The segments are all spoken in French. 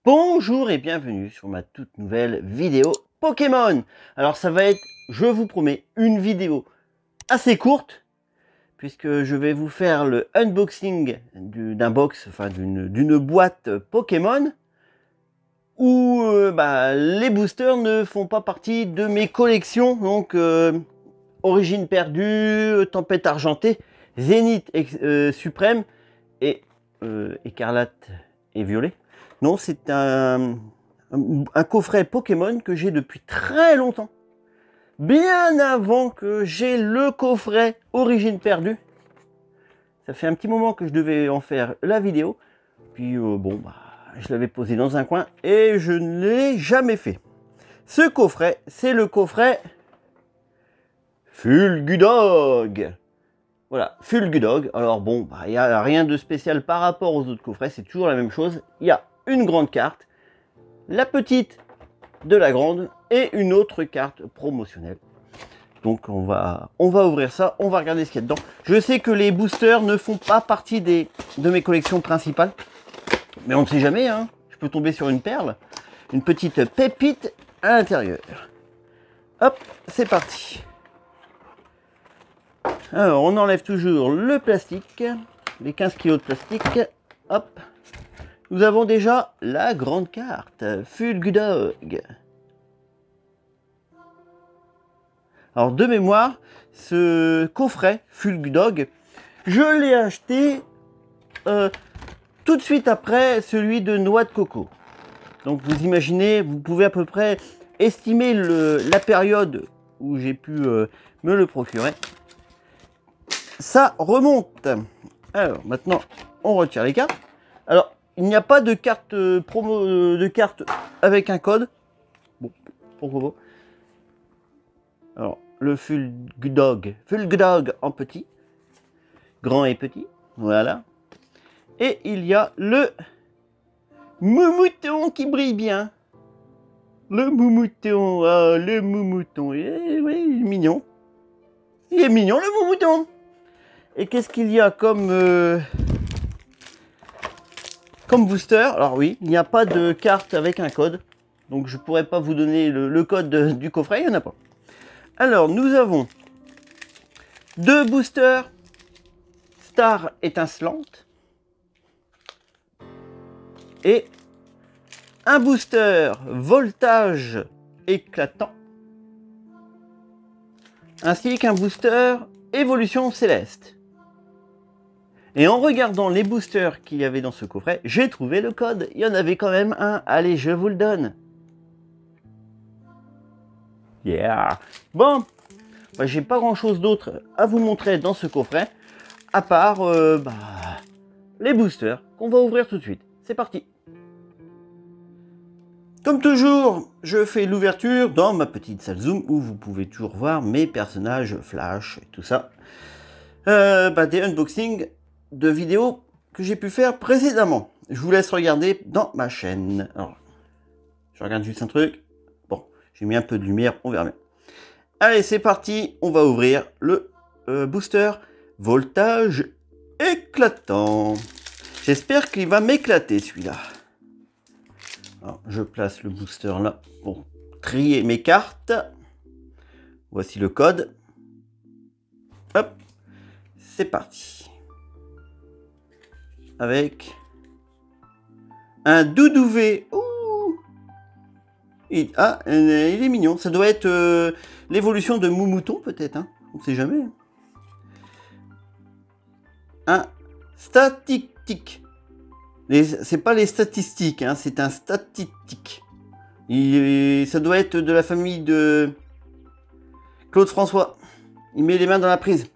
Bonjour et bienvenue sur ma toute nouvelle vidéo Pokémon. Alors ça va être, je vous promets, une vidéo assez courte puisque je vais vous faire le unboxing d'un box, enfin d'une boîte Pokémon où les boosters ne font pas partie de mes collections. Donc Origine perdue, Tempête argentée, Zénith suprême et Écarlate et Violet. Non, c'est un coffret Pokémon que j'ai depuis très longtemps. Bien avant que j'ai le coffret Origine perdue. Ça fait un petit moment que je devais en faire la vidéo. Puis je l'avais posé dans un coin et je ne l'ai jamais fait. Ce coffret, c'est le coffret Fulgudog. Voilà, Fulgudog. Alors bon, il n'y a rien de spécial par rapport aux autres coffrets, c'est toujours la même chose. Il y a une grande carte, la petite de la grande et une autre carte promotionnelle. Donc on va ouvrir ça, on va regarder ce qu'il y a dedans. Je sais que les boosters ne font pas partie de mes collections principales, mais on ne sait jamais, hein. Je peux tomber sur une perle, une petite pépite à l'intérieur. Hop, c'est parti. Alors on enlève toujours le plastique, les 15 kg de plastique. Hop. Nous avons déjà la grande carte, Fulgudog. Alors de mémoire, ce coffret Fulgudog, je l'ai acheté tout de suite après celui de Noix de Coco. Donc vous imaginez, vous pouvez à peu près estimer la période où j'ai pu me le procurer. Ça remonte. Alors maintenant, on retire les cartes. Alors, il n'y a pas de carte de carte avec un code. Bon, pourquoi pas. Alors, le Fulgudog en petit, grand et petit, voilà. Et il y a le Moumouton qui brille bien. Le Moumouton, le Moumouton, oui, il est mignon. Il est mignon le Moumouton. Et qu'est-ce qu'il y a comme booster? Alors oui, il n'y a pas de carte avec un code. Donc je pourrais pas vous donner le code du coffret, il n'y en a pas. Alors nous avons deux boosters Star étincelante et un booster voltage éclatant ainsi qu'un booster évolution céleste. Et en regardant les boosters qu'il y avait dans ce coffret, j'ai trouvé le code. Il y en avait quand même un. Allez, je vous le donne. Yeah. Bon, j'ai pas grand chose d'autre à vous montrer dans ce coffret, à part les boosters qu'on va ouvrir tout de suite. C'est parti. Comme toujours, je fais l'ouverture dans ma petite salle Zoom où vous pouvez toujours voir mes personnages Flash et tout ça. Des unboxings de vidéos que j'ai pu faire précédemment. Je vous laisse regarder dans ma chaîne. Alors, je regarde juste un truc. Bon, j'ai mis un peu de lumière, on verra bien. Allez, c'est parti. On va ouvrir le booster voltage éclatant. J'espère qu'il va m'éclater celui-là. Alors, je place le booster là pour trier mes cartes. Voici le code. Hop, c'est parti. Avec un Doudouvé. Ouh, il est mignon. Ça doit être l'évolution de Moumouton peut-être. Hein, on ne sait jamais. Un Static. C'est pas les statistiques, hein, c'est un statistique. Ça doit être de la famille de Claude François. Il met les mains dans la prise.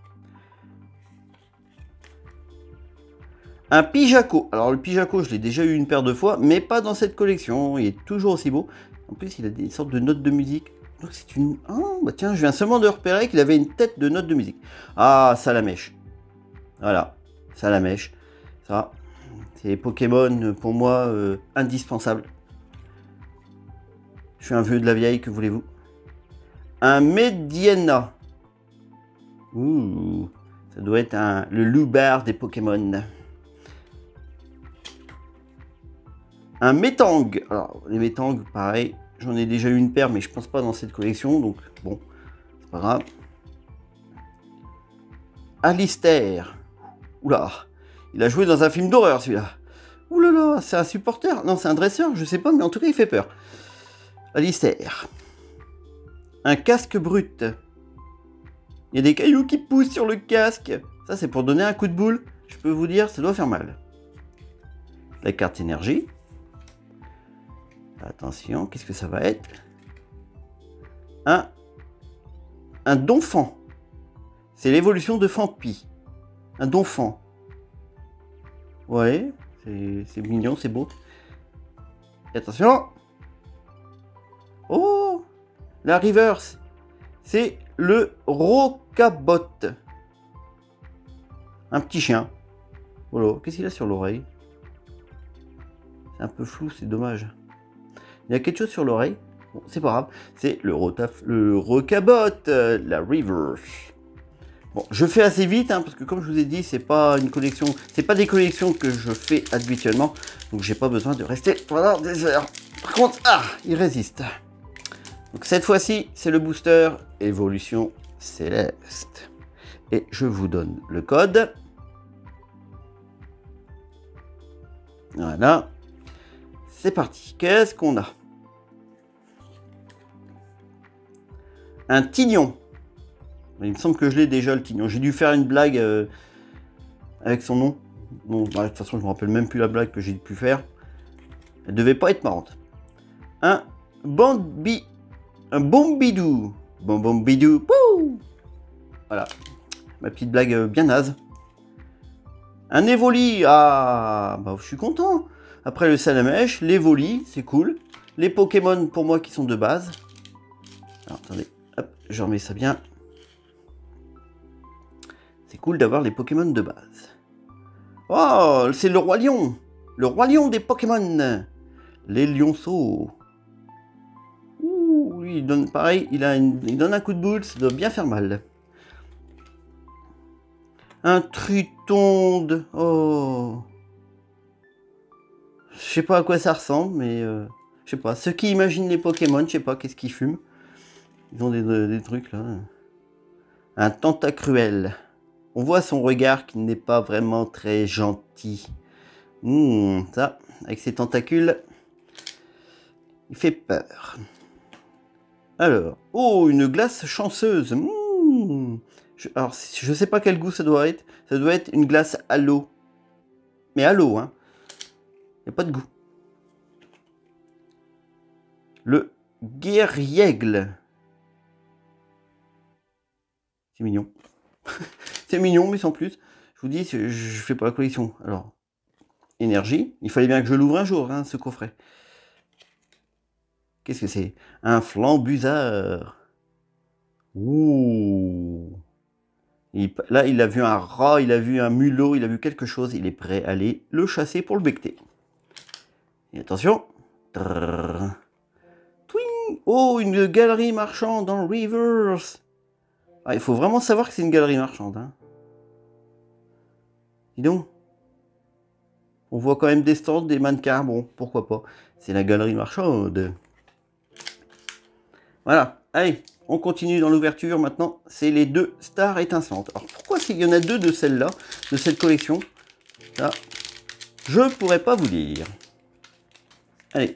Un Pijaco. Alors le Pijaco, je l'ai déjà eu une paire de fois, mais pas dans cette collection. Il est toujours aussi beau. En plus, il a des sortes de notes de musique. Donc c'est une... Oh, tiens, je viens seulement de repérer qu'il avait une tête de note de musique. Ah, Salamèche. Voilà, Salamèche. Ça, c'est Pokémon pour moi indispensable. Je suis un vieux de la vieille, que voulez-vous. Un Mediana. Ouh, ça doit être le loup-bar des Pokémon. Un Metang. Alors, les Metang, pareil, j'en ai déjà eu une paire, mais je pense pas dans cette collection, donc bon, c'est pas grave. Alistair. Oula, il a joué dans un film d'horreur, celui-là. Oulala, c'est un supporter? Non, c'est un dresseur, je sais pas, mais en tout cas, il fait peur. Alistair. Un casque brut. Il y a des cailloux qui poussent sur le casque. Ça, c'est pour donner un coup de boule. Je peux vous dire, ça doit faire mal. La carte énergie. Attention, qu'est-ce que ça va être? Un Donphan. C'est l'évolution de Phampi. Un Donphan. Ouais, c'est mignon, c'est beau. Et attention. Oh, la reverse. C'est le Rocabot. Un petit chien. Voilà, qu'est-ce qu'il a sur l'oreille? C'est un peu flou, c'est dommage. Il y a quelque chose sur l'oreille. Bon, c'est pas grave. C'est le Rocabot, la reverse. Bon, je fais assez vite, hein, parce que comme je vous ai dit, c'est pas une collection, c'est pas des collections que je fais habituellement, donc j'ai pas besoin de rester pendant des heures. Par contre, il résiste. Donc cette fois-ci, c'est le booster Évolution Céleste. Et je vous donne le code. Voilà. C'est parti. Qu'est-ce qu'on a? Un Tignon. Il me semble que je l'ai déjà, le Tignon. J'ai dû faire une blague avec son nom. Bon, bah, de toute façon, je me rappelle même plus la blague que j'ai pu faire. Elle devait pas être marrante. Un Bombidou. Bombidou. Pouh. Voilà. Ma petite blague bien naze. Un Evoli. Ah, bah, je suis content. Après le Salamèche, l'Evoli, c'est cool. Les Pokémon, pour moi, qui sont de base. Alors, attendez. Hop, je remets ça bien. C'est cool d'avoir les Pokémon de base. Oh, c'est le Roi Lion. Le Roi Lion des Pokémon. Les lionceaux. Ouh, il donne pareil, il donne un coup de boule, ça doit bien faire mal. Un Trutonde. Oh. Je sais pas à quoi ça ressemble, mais je sais pas. Ceux qui imaginent les Pokémon, je sais pas qu'est-ce qu'ils fument. Ils ont des trucs là. Un Tentacruel. On voit son regard qui n'est pas vraiment très gentil. Ça, avec ses tentacules, il fait peur. Alors, oh, une glace chanceuse. Alors, je sais pas quel goût ça doit être. Ça doit être une glace à l'eau. Mais à l'eau, hein. Il n'y a pas de goût. Le Guerriègle. C'est mignon. C'est mignon, mais sans plus. Je vous dis, je fais pas la collection. Alors, énergie. Il fallait bien que je l'ouvre un jour, hein, ce coffret. Qu'est-ce que c'est? Un Flambusard. Ouh. Là, il a vu un rat, il a vu un mulot, il a vu quelque chose. Il est prêt à aller le chasser pour le becter. Et attention. Twing. Oh, une galerie marchande dans Reverse. Ah, il faut vraiment savoir que c'est une galerie marchande. Hein. Dis donc. On voit quand même des stands, des mannequins. Bon, pourquoi pas. C'est la galerie marchande. Voilà. Allez, on continue dans l'ouverture. Maintenant, c'est les deux stars étincelantes. Alors, pourquoi s'il y en a deux de celle-là, de cette collection? Là, je pourrais pas vous dire. Allez.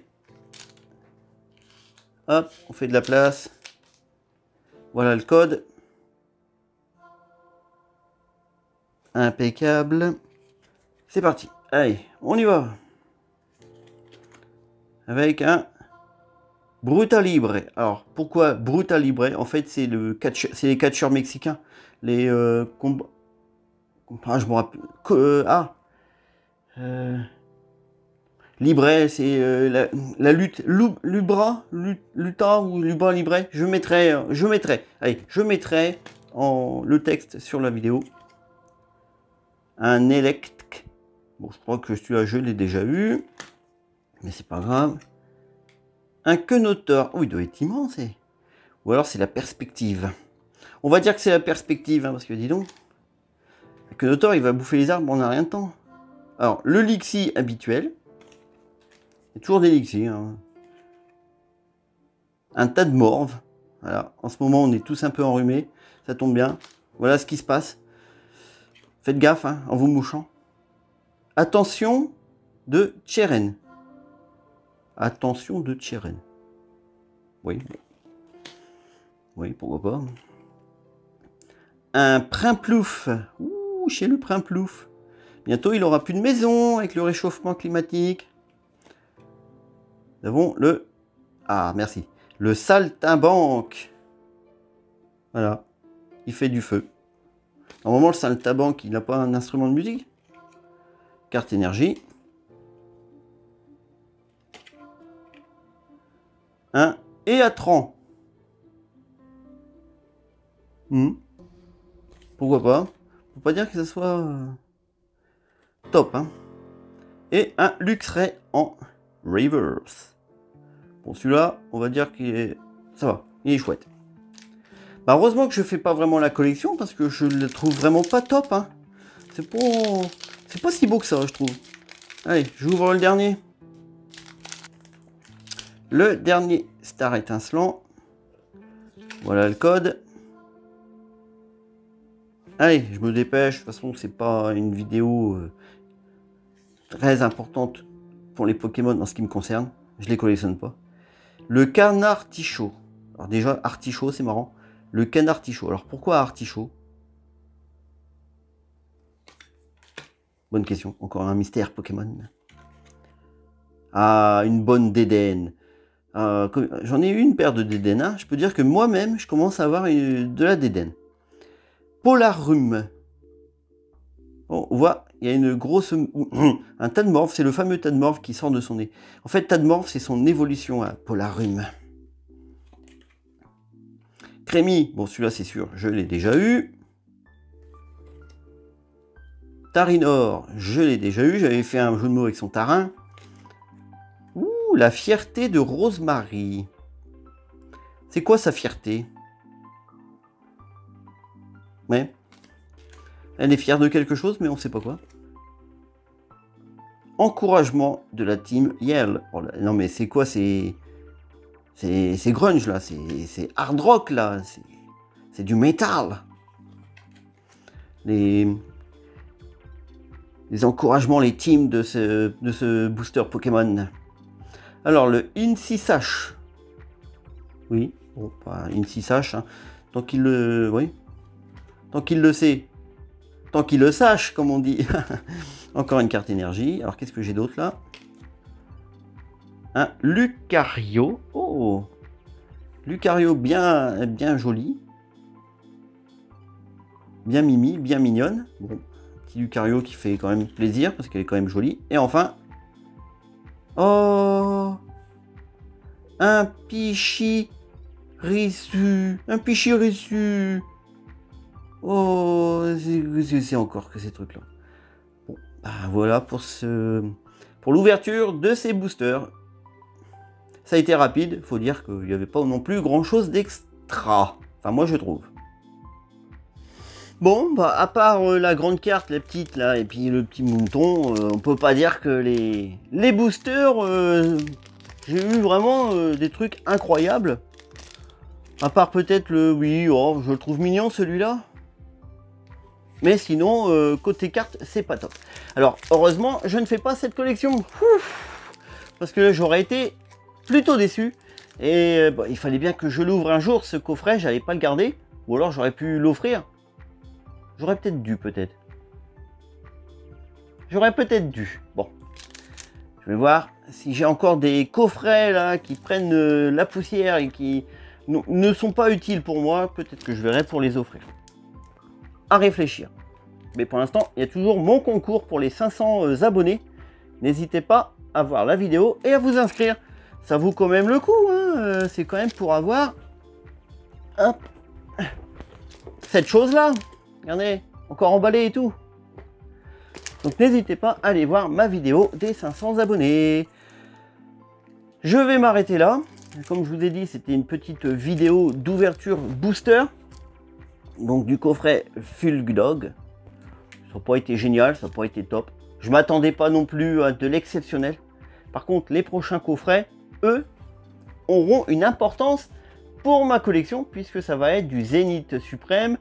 Hop, on fait de la place. Voilà le code. Impeccable. C'est parti. Allez, on y va. Avec un Brutalibre. Alors, pourquoi Brutalibre? En fait, c'est les catcheurs mexicains. Les combats... Ah, je me rappelle... Libre, c'est la lutte. Luta ou Lubra Libre. Je mettrai... Allez, je mettrai le texte sur la vidéo. Un Elect. Bon, je crois que celui-là, je l'ai déjà eu. Mais c'est pas grave. Un Quenotor. Oh, il doit être immense. Ou alors, c'est la perspective. On va dire que c'est la perspective, hein, parce que dis donc. Un Quenotor, il va bouffer les arbres, on n'a rien de temps. Alors, le Lixi habituel. Il y a toujours des elixirs. Hein. Un tas de morve. Voilà. En ce moment, on est tous un peu enrhumés. Ça tombe bien. Voilà ce qui se passe. Faites gaffe hein, en vous mouchant. Attention de Tcheren. Attention de Tcheren. Oui. Oui, pourquoi pas. Un Primplouf. Ouh, chez le Primplouf. Bientôt, il aura plus de maison avec le réchauffement climatique. Nous avons le... Ah, merci. Le saltimbanque. Voilà. Il fait du feu. Normalement, le saltimbanque, il n'a pas un instrument de musique. Carte énergie. Un Éatran. Pourquoi pas. Faut pas dire que ce soit top. Hein. Et un Luxray en reverse. Bon, celui-là, on va dire qu'il est... Ça va, il est chouette. Bah, heureusement que je fais pas vraiment la collection, parce que je le trouve vraiment pas top. Hein. C'est pas si beau que ça, je trouve. Allez, j'ouvre le dernier. Le dernier Star étincelant. Voilà le code. Allez, je me dépêche. De toute façon, c'est pas une vidéo très importante pour les Pokémon en ce qui me concerne. Je les collectionne pas. Le canard artichaut. Alors déjà, artichaut, c'est marrant. Le canard artichaut. Alors pourquoi artichaut? Bonne question. Encore un mystère Pokémon. Ah, une bonne Dédenne. J'en ai eu une paire de Dédenne. Hein. Je peux dire que moi-même, je commence à avoir de la Dédenne. Polarum. Bon, on voit, il y a une grosse... Un Tadmorph, c'est le fameux Tadmorph qui sort de son nez. En fait, Tadmorph, c'est son évolution à Polarum. Crémy, bon celui-là c'est sûr, je l'ai déjà eu. Tarinor, je l'ai déjà eu, j'avais fait un jeu de mots avec son tarin. Ouh, la fierté de Rosemary. C'est quoi sa fierté? Ouais. Elle est fière de quelque chose, mais on ne sait pas quoi. Encouragement de la team Yale. Oh là, non mais c'est quoi? C'est grunge là, c'est hard rock là, c'est du métal. Les encouragements, les teams de ce booster Pokémon. Alors le Incisash. Oui, bon, pas Incisash. Hein. Tant qu'il le... Oui. Tant qu'il le sait. Tant qu'il le sache, comme on dit. Encore une carte énergie. Alors qu'est-ce que j'ai d'autre là? Un Lucario. Oh, Lucario bien joli. Bien mimi, bien mignonne. Bon, petit Lucario qui fait quand même plaisir parce qu'elle est quand même jolie. Et enfin... Oh, un Pichirisu. Un Pichirisu. Oh, c'est encore que ces trucs-là. Bon, bah voilà pour l'ouverture de ces boosters. Ça a été rapide, faut dire qu'il n'y avait pas non plus grand chose d'extra. Enfin, moi je trouve. Bon, bah à part la grande carte, la petite là, et puis le petit mouton, on peut pas dire que les boosters, j'ai eu vraiment des trucs incroyables. À part peut-être le... Oui, oh, je le trouve mignon celui-là. Mais sinon, côté carte, c'est pas top. Alors, heureusement, je ne fais pas cette collection. Ouf, parce que là, j'aurais été plutôt déçu. Et bon, il fallait bien que je l'ouvre un jour, ce coffret. J'allais pas le garder. Ou alors, j'aurais pu l'offrir. J'aurais peut-être dû, peut-être. J'aurais peut-être dû. Bon. Je vais voir si j'ai encore des coffrets, là, qui prennent la poussière et qui ne sont pas utiles pour moi. Peut-être que je verrai pour les offrir. À réfléchir. Mais pour l'instant, il y a toujours mon concours pour les 500 abonnés. N'hésitez pas à voir la vidéo et à vous inscrire. Ça vaut quand même le coup. Hein. C'est quand même pour avoir hop, cette chose-là. Regardez, encore emballé et tout. Donc n'hésitez pas à aller voir ma vidéo des 500 abonnés. Je vais m'arrêter là. Comme je vous ai dit, c'était une petite vidéo d'ouverture booster. Donc du coffret Fulgdog. Ça n'a pas été génial, ça n'a pas été top. Je m'attendais pas non plus à de l'exceptionnel. Par contre, les prochains coffrets, eux, auront une importance pour ma collection, puisque ça va être du Zénith Suprême,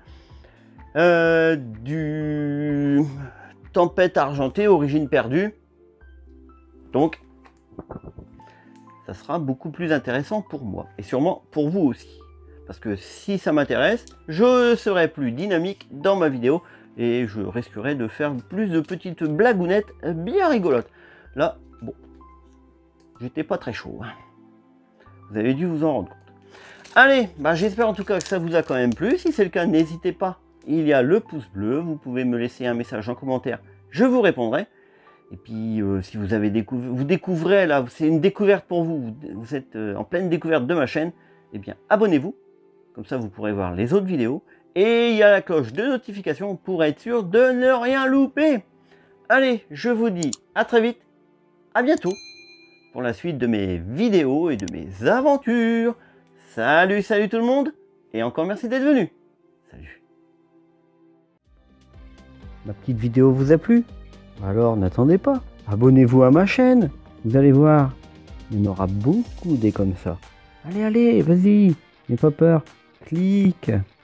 du Tempête Argentée, Origine Perdue. Donc, ça sera beaucoup plus intéressant pour moi, et sûrement pour vous aussi. Parce que si ça m'intéresse, je serai plus dynamique dans ma vidéo, et je risquerai de faire plus de petites blagounettes bien rigolotes. Là, bon, j'étais pas très chaud. Vous avez dû vous en rendre compte. Allez, j'espère en tout cas que ça vous a quand même plu. Si c'est le cas, n'hésitez pas. Il y a le pouce bleu. Vous pouvez me laisser un message en commentaire. Je vous répondrai. Et puis, si vous avez vous découvrez, là, c'est une découverte pour vous. Vous êtes en pleine découverte de ma chaîne. Eh bien, abonnez-vous. Comme ça, vous pourrez voir les autres vidéos. Et il y a la cloche de notification pour être sûr de ne rien louper. Allez, je vous dis à très vite. À bientôt pour la suite de mes vidéos et de mes aventures. Salut, salut tout le monde, et encore merci d'être venu. Salut. Ma petite vidéo vous a plu? Alors n'attendez pas, abonnez-vous à ma chaîne. Vous allez voir, il y en aura beaucoup des comme ça. Allez, allez, vas-y, n'aie pas peur, clique.